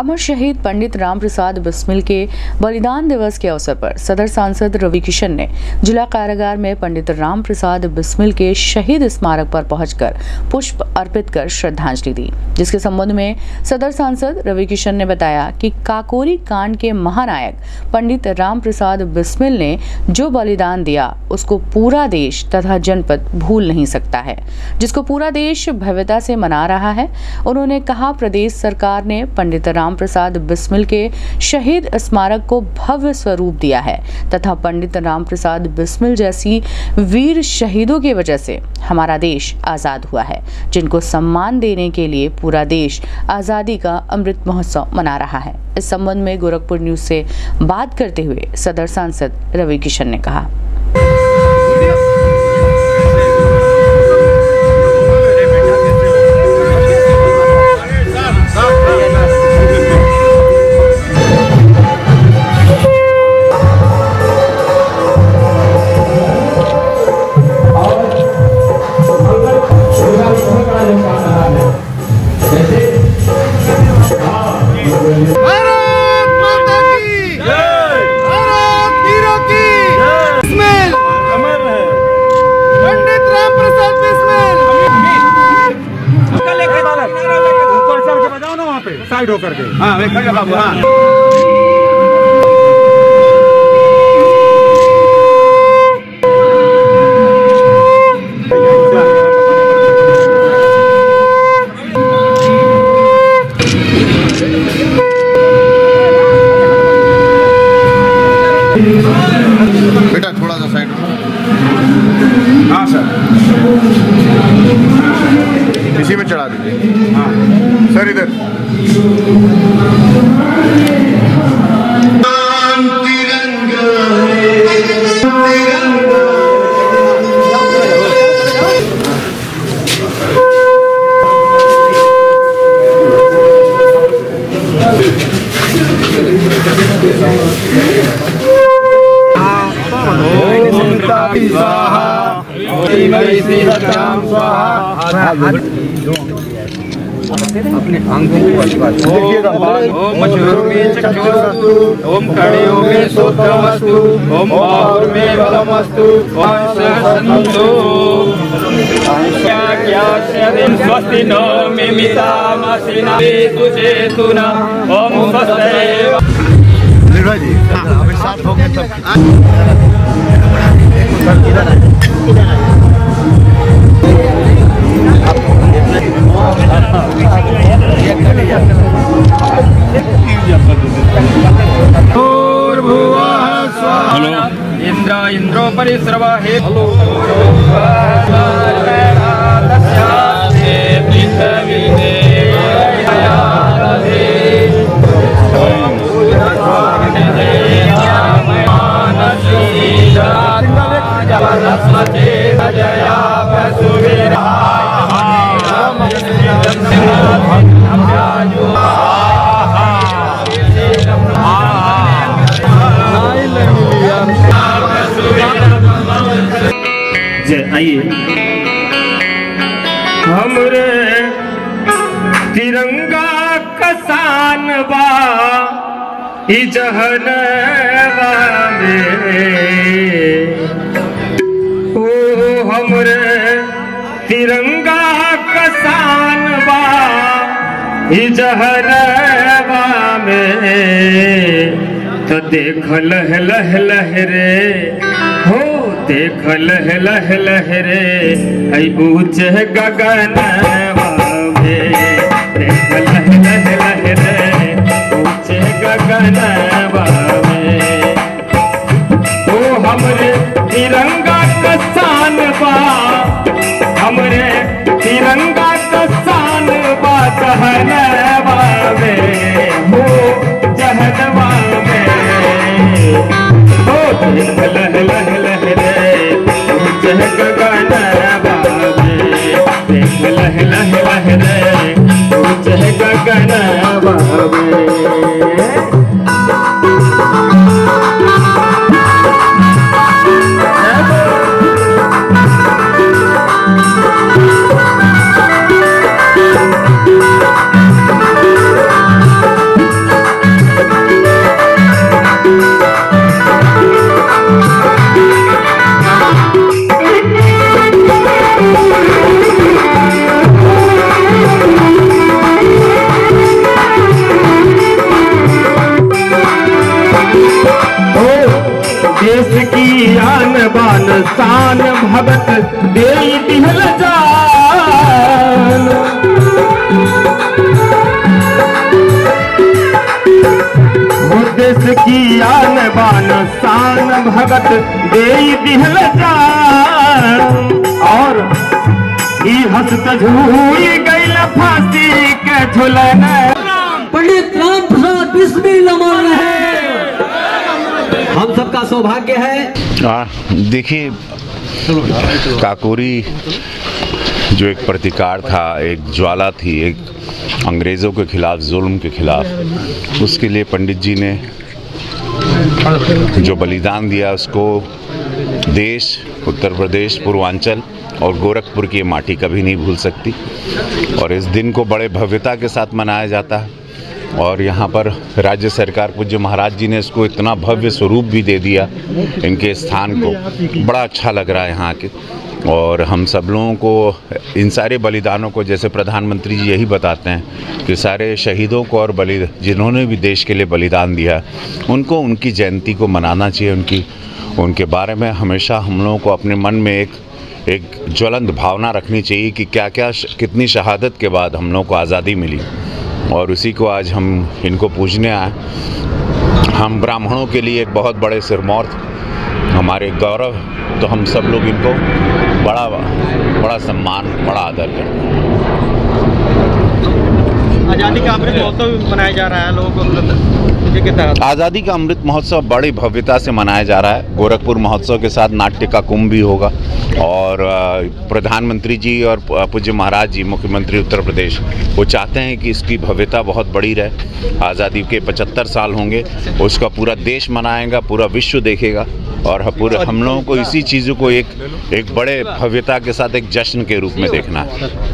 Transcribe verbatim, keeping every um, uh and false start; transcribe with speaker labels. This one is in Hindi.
Speaker 1: अमर शहीद पंडित राम प्रसाद बिस्मिल के बलिदान दिवस के अवसर पर सदर सांसद रवि किशन ने जिला कारागार में पंडित राम प्रसाद बिस्मिल के शहीद स्मारक पर पहुंचकर पुष्प अर्पित कर श्रद्धांजलि दी, जिसके संबंध में सदर सांसद रवि किशन ने बताया कि काकोरी कांड के महानायक पंडित राम प्रसाद बिस्मिल ने जो बलिदान दिया उसको पूरा देश तथा जनपद भूल नहीं सकता है, जिसको पूरा देश भव्यता से मना रहा है। उन्होंने कहा, प्रदेश सरकार ने पंडित राम प्रसाद बिस्मिल के शहीद स्मारक को भव्य स्वरूप दिया है तथा पंडित राम प्रसाद बिस्मिल जैसी वीर शहीदों की वजह से हमारा देश आजाद हुआ है, जिनको सम्मान देने के लिए पूरा देश आजादी का अमृत महोत्सव मना रहा है। इस संबंध में गोरखपुर न्यूज से बात करते हुए सदर सांसद रवि किशन ने कहा,
Speaker 2: साइड होकर के हाँ वेखा बाबू हाँ
Speaker 3: बेटा थोड़ा सा साइड
Speaker 2: हाँ सर
Speaker 3: इसी में चढ़ा दीजिए।
Speaker 2: हाँ सर इधर
Speaker 4: अपने अंगों को ओम मशहूर में चक्षुरस्तु, ओम कड़ियों में सोत्रमस्तु, ओम बाहुर में बलमस्तु, ओम सहसंतु क्या क्या शरीर स्वस्ति नो मिमिता मसिना तुझे तुना ओम स्वस्ति
Speaker 3: निर्भय जी अभी साथ हो गए तब
Speaker 4: इंद्र इंद्रो परिश्रवा हे
Speaker 5: आइए हमरे तिरंगा कसान बा ई जहनवा में ओ हमरे तिरंगा कसान बा ई जहनवा में तो देख लह लह लहरे हो देख लह लह लहरे आई ऊंचे गगनवा में देख लह लह लहरे ऊंचे गगनवा में ओ हमरे तिरंगा कसान बा हमरे तिरंगा कसान बा जहनवा में हो जहनवा में हो देख लह लह लहरे ऊंचे गगनवा में देख लह लह लहरे ऊंचे गगनवा में शान भगत दे दिहल जान। देश की आन बान शान भगत दे दिहल जान। और ई हंसत झूल गइल फांसी के झुलन।
Speaker 6: पंडित राम प्रसाद बिस्मिल अमर रहे, हम सबका सौभाग्य है।
Speaker 7: देखिए, काकोरी जो एक प्रतिकार था, एक ज्वाला थी, एक अंग्रेज़ों के खिलाफ, जुल्म के खिलाफ, उसके लिए पंडित जी ने जो बलिदान दिया उसको देश, उत्तर प्रदेश, पूर्वांचल और गोरखपुर की माटी कभी नहीं भूल सकती। और इस दिन को बड़े भव्यता के साथ मनाया जाता है। और यहाँ पर राज्य सरकार, पूज्य महाराज जी ने इसको इतना भव्य स्वरूप भी दे दिया इनके स्थान को, बड़ा अच्छा लग रहा है यहाँ के। और हम सब लोगों को इन सारे बलिदानों को, जैसे प्रधानमंत्री जी यही बताते हैं कि सारे शहीदों को और बलि जिन्होंने भी देश के लिए बलिदान दिया, उनको उनकी जयंती को मनाना चाहिए। उनकी उनके बारे में हमेशा हम लोगों को अपने मन में एक एक ज्वलंत भावना रखनी चाहिए कि क्या क्या कितनी शहादत के बाद हम लोगों को आज़ादी मिली, और उसी को आज हम इनको पूजने आए। हम ब्राह्मणों के लिए एक बहुत बड़े सिरमौर, हमारे गौरव, तो हम सब लोग इनको बड़ा बड़ा सम्मान, बड़ा आदर करते हैं।
Speaker 4: आज़ादी का अमृत महोत्सव मनाया जा रहा है, लोगों को
Speaker 7: आज़ादी का अमृत महोत्सव बड़ी भव्यता से मनाया जा रहा है। गोरखपुर महोत्सव के साथ नाट्य का कुंभ भी होगा। और प्रधानमंत्री जी और पूज्य महाराज जी, मुख्यमंत्री उत्तर प्रदेश, वो चाहते हैं कि इसकी भव्यता बहुत बड़ी रहे। आज़ादी के पचहत्तर साल होंगे, उसका पूरा देश मनाएगा, पूरा विश्व देखेगा। और पूरे हम लोगों को इसी चीज़ों को एक एक बड़े भव्यता के साथ एक जश्न के रूप में देखना है।